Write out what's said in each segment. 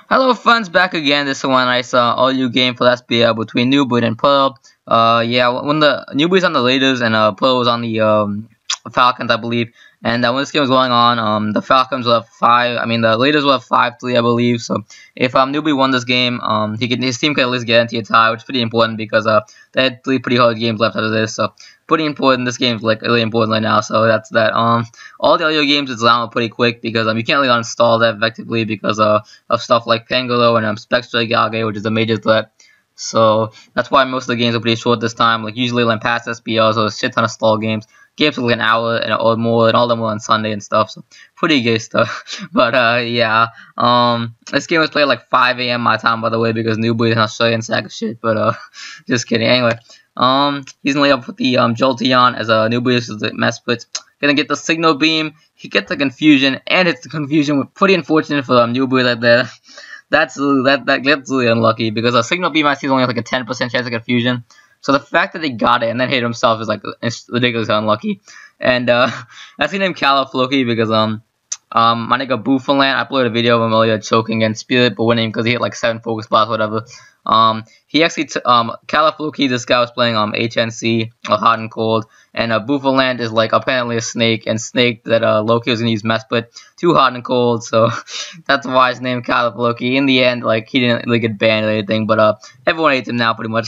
Hello friends, back again. This one I saw all you game for SPL between New Breed and Pearl. Yeah, when the New Breed's on the Raiders and Pearl was on the Falcons, I believe. And when this game was going on, the Falcons will have the Raiders will have 5-3, I believe. So if New Breed won this game, his team could at least guarantee a tie, which is pretty important because they had 3 pretty hard games left after this. So pretty important. This game's like really important right now. So that's that. All the other games is down pretty quick because you can't really uninstall that effectively because of stuff like Pangolo and Spectre Gage, which is a major threat. So that's why most of the games are pretty short this time. Like usually like past SPL, so a shit ton of stall games. Games are like an hour or more, and all of them were on Sunday and stuff. So pretty gay stuff. But yeah, this game was played at like 5 a.m. my time, by the way, because New Breed is an Australian sack of shit. But just kidding. Anyway, he's gonna lay up with the Jolteon as New Breed is the mess splits. Gonna get the signal beam. He gets the confusion, and it's the confusion. Pretty unfortunate for New Breed like that. That's really unlucky because a signal beam I see is only like a 10% chance of confusion. So the fact that he got it and then hit himself is like ridiculously unlucky. And I seen him Califloki because my nigga Boofaland, I uploaded a video of him earlier choking against Spirit but winning because he hit like 7 focus blasts, whatever. He actually Califloki, this guy was playing HNC or Hot and Cold, and Boofaland is like apparently a snake, and snake that Loki was gonna use mess split too Hot and Cold, so that's why his name Califloki. In the end, like he didn't really get banned or anything, but everyone hates him now pretty much.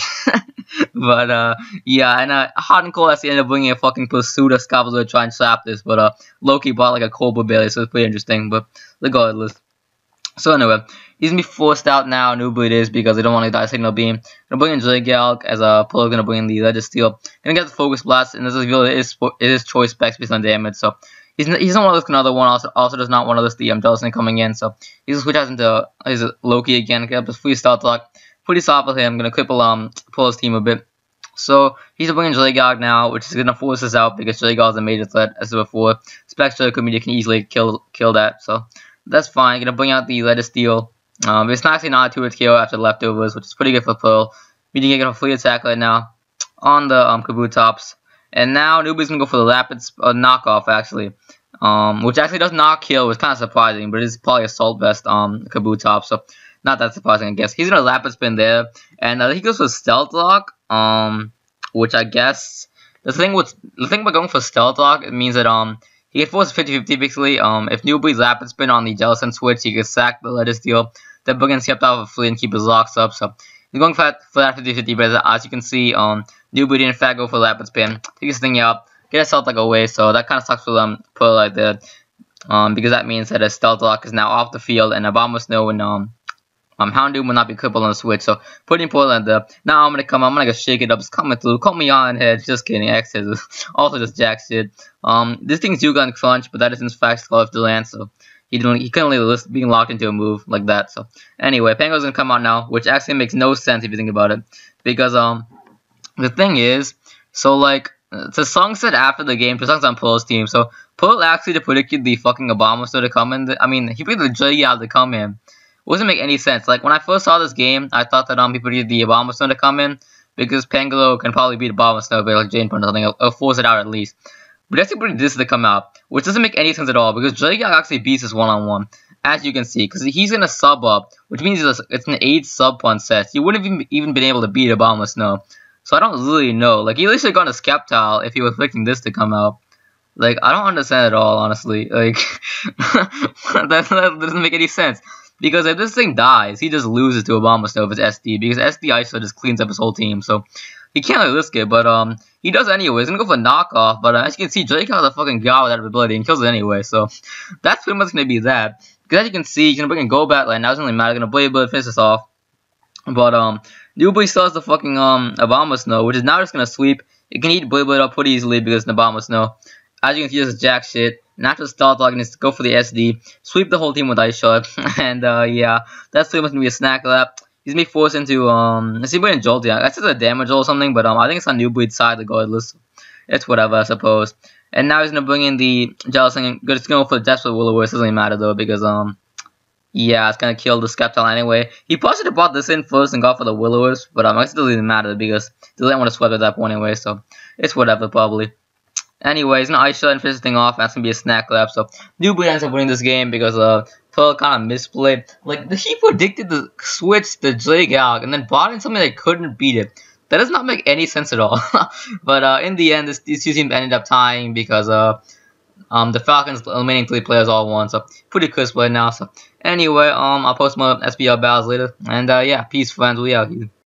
But yeah, and Hot and Cold actually ended up bringing a fucking pursuit of Scalpel to try and slap this, but Loki brought like a Cobra Berry, so it's pretty interesting. But regardless. So anyway, he's gonna be forced out now. New Breed is because they don't want to die signal beam. Gonna bring in Dragalk as Pearl's gonna bring in the Legend Steel. Gonna get the focus blast, and this is really his choice specs based on damage. So he's not one of this another one. Also does not want to list the Jellicent coming in. So he's gonna switch out into his Loki again. Get up his free start lock. Pretty soft with him. Gonna cripple Pearl's team a bit. So he's bringing Dragalk now, which is gonna force us out because Dragalk is a major threat as before. Spectre can easily kill that. So that's fine. Gonna bring out the Letter Steel. It's actually not a 2-hit KO after leftovers, which is pretty good for Pearl. We didn't get a free attack right now on the Kabutops. And now Newbie's gonna go for the Rapid knockoff actually. Which actually does not kill, which is kind of surprising, but it's probably Assault Vest Kabutops, so not that surprising I guess. He's gonna Rapid Spin there, and he goes for Stealth Lock, which I guess the thing by going for Stealth Lock, it means that he can force 50-50 basically. If New Breed's Rapid Spin on the Jellicent switch, he can sack the Letter Steel, then bring in Skip out of a flea and keep his locks up. So he's going for that 50-50, but as you can see, New Breed in fact go for Rapid Spin, take this thing out, get a Stealth Lock away. So that kind of sucks for Pearl right there, because that means that a Stealth Lock is now off the field, and Obama Snow and Houndoom will not be crippled on the switch, so pretty important there. Now I'm gonna shake it up, it's coming through, call me on head, just kidding, X is also just jack shit. This thing's due gun crunch, but that is in fact Skull of Deland, so he couldn't leave being locked into a move like that. So anyway, Pango's gonna come out now, which actually makes no sense if you think about it, because the thing is, so like the song said after the game, the song's on Pearl's team, so Pearl actually predicted the fucking Obama Snow to come in. He predicted the J out to come in. It doesn't make any sense. Like when I first saw this game, I thought that he predicted the Obama Snow to come in because Pangolo can probably beat Obama Snow, but like Jane Punch or something, or force it out at least. But that's predicted this to come out, which doesn't make any sense at all because Dragalk actually beats his one-on-one, as you can see, because he's gonna sub up, which means it's an 8 sub punch set. He wouldn't have even been able to beat Obama Snow. So I don't really know. Like he at least should have gone to Skeptile if he was predicting this to come out. Like I don't understand at all, honestly. Like that doesn't make any sense. Because if this thing dies, he just loses to Obama Snow if it's SD, because SD ISO just cleans up his whole team, so he can't really risk it, but he does anyway. He's gonna go for knockoff, but as you can see, Drake has a fucking god with that ability and kills it anyway, so that's pretty much gonna be that. Because as you can see, he's gonna bring in Golbat, like now it doesn't really matter, gonna Blade Bird, finish this off. But New Breed still has the fucking Obama Snow, which is now just gonna sweep. It can eat Blade Bird up pretty easily because it's Obama Snow. As you can see, this is jack shit. Not just Stealth Lock, needs to go for the SD, sweep the whole team with Ice Shot, and yeah, that's pretty much gonna be a snack lap. He's gonna be forced into let's see, in Jolteon. That's just a damage roll or something, but I think it's on New Breed's side regardless. It's whatever, I suppose. And now he's gonna bring in the Jellicent. It's gonna go for the Desperate Will-O-Wisp. Doesn't really matter though because yeah, it's gonna kill the Skeptile anyway. He probably should have brought this in first and got for the Will-O-Wisp, but it still doesn't matter because they didn't want to sweat at that point anyway, so it's whatever probably. Anyway, he's gonna Ice Shot and finish this thing off. That's gonna be a snack lap. So New Breed ends up winning this game because felt kind of misplayed. Like, he predicted the switch the Zig out and then brought in something that couldn't beat it. That does not make any sense at all. But in the end, these two teams ended up tying because the Falcons eliminating 3 players all won. So pretty close play now. So anyway, I'll post more SPL battles later. And yeah, peace, friends. We out here.